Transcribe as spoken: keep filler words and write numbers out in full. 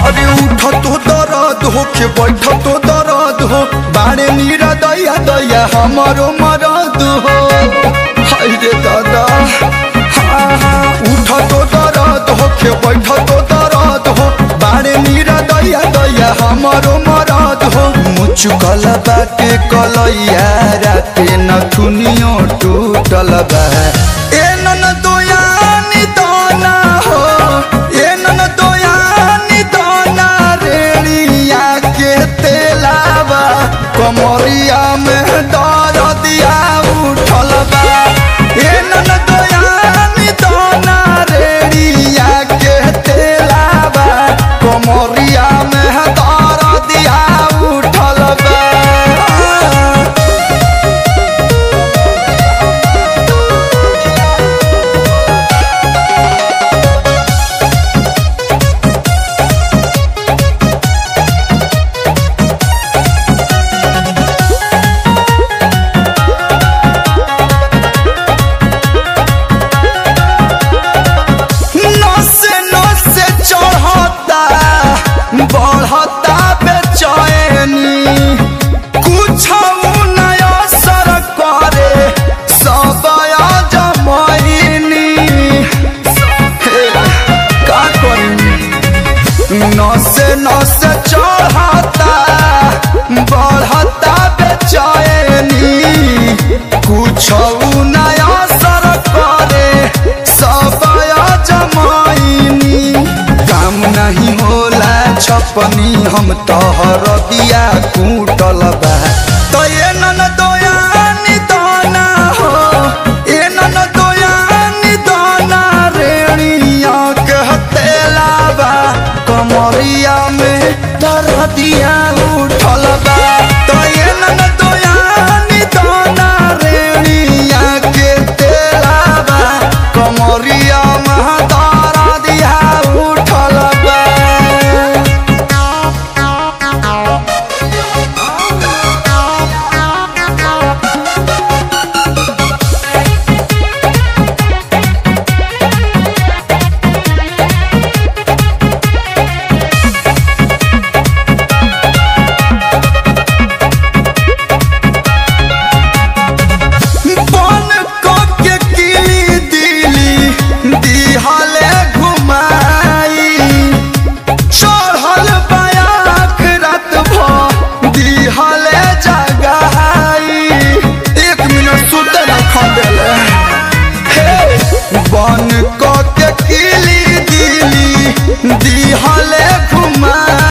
अरे उठ तो दर्द हो के बैठ तो दर्द हो बाड़े नीरा दैया दैया हमारो मरद हो। हाय रे दादा हाँ हाँ उठ तो दर्द हो के बैठ तो दर्द हो बाड़े नीरा दैया दैया हमारो मरद हो। मुचुकल बाटे कलैया राते नथुनियो टूटल बा ए नन दोयानी दाना हो ए नन दोयानी दाना रेड़िया के तेलावा कमरिया में दर दिया उठल बा ए नन दोयानी दाना रेड़िया के तेलावा कमरिया में दर दिया उठल बा। बढ़ता बेचैनी कुछ नया सर करे सब जमैनी का करी नसे नसे चढ़ता बढ़ता बेचैनी कुछ नया सर करे सब जमैनी काम नहीं होला छपनी हम तोहर दिया कूटल बा तो ये नन दोयानी दाना हो ये नन दोयानी दाना रेणिया कहते लाबा कमरिया में दर दिया